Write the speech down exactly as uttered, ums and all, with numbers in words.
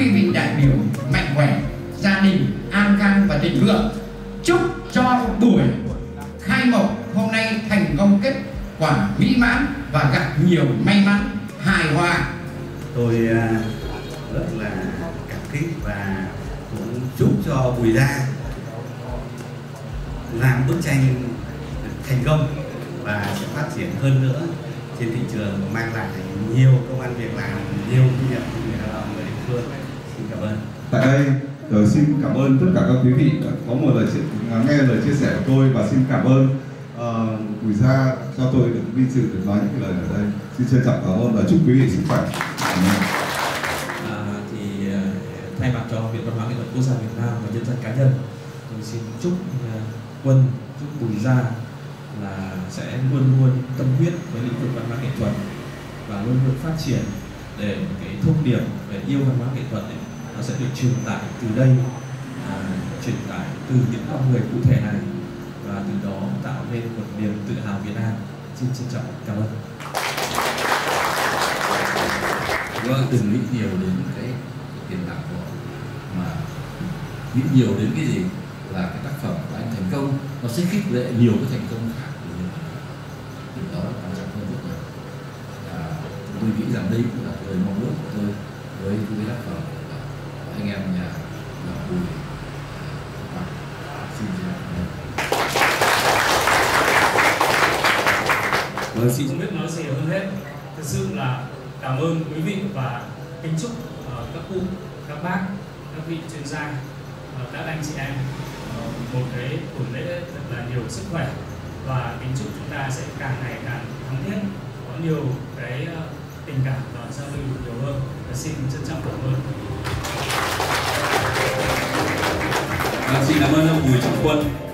quý vị đại biểu mạnh khỏe, gia đình an khang và thịnh vượng. Chúc cho buổi khai mộc hôm nay thành công kết quả mỹ mãn và gặp nhiều may mắn hài hòa. Tôi rất là cảm kích và cũng chúc cho Bùi Gia làm bức tranh thành công và sẽ phát triển hơn nữa trên thị trường, mang lại nhiều công ăn việc làm, nhiều thu nhập cho người lao động ở địa phương. Xin cảm ơn. Tại đây tôi xin cảm ơn tất cả các quý vị đã có một lời nghe lời chia sẻ của tôi, và xin cảm ơn uh, Bùi Gia cho tôi được vinh dự được nói những cái lời ở đây. Xin trân trọng cảm ơn và chúc quý vị sức khỏe. À, thì thay mặt cho Viện Văn hóa Nghệ thuật Quốc gia Việt Nam và nhân dân cá nhân, tôi xin chúc uh, Quân, chúc Bùi Gia là sẽ luôn luôn tâm huyết với lĩnh vực văn hóa nghệ thuật và luôn luôn phát triển để cái thông điệp về yêu văn hóa nghệ thuật ấy, nó sẽ được truyền tải từ đây, à, truyền tải từ những con người cụ thể này, và từ đó tạo nên một niềm tự hào Việt Nam. Xin trân trọng cảm ơn. Vâng, đừng nghĩ nhiều đến cái tiền bạc của họ, mà nghĩ nhiều đến cái gì là cái tác phẩm của anh thành công, nó sẽ khích lệ nhiều cái thành công khác của mình. Điều đó là quan trọng hơn rất nhiều. À, tôi nghĩ rằng đây cũng là lời mong ước của tôi với cái tác phẩm của anh em nhà là Bùi. Xin chào. Vâng, xin không biết nói gì hơn hết. Thực sự là cảm ơn quý vị và kính chúc uh, các cụ, các bác, các vị chuyên gia, uh, các anh chị em uh, một cái buổi lễ thật là nhiều sức khỏe, và kính chúc chúng ta sẽ càng ngày càng thắm thiết, có nhiều cái uh, tình cảm và giao lưu nhiều hơn. Và xin trân trọng cảm ơn. Và xin cảm ơn ông Bùi Trọng Quân.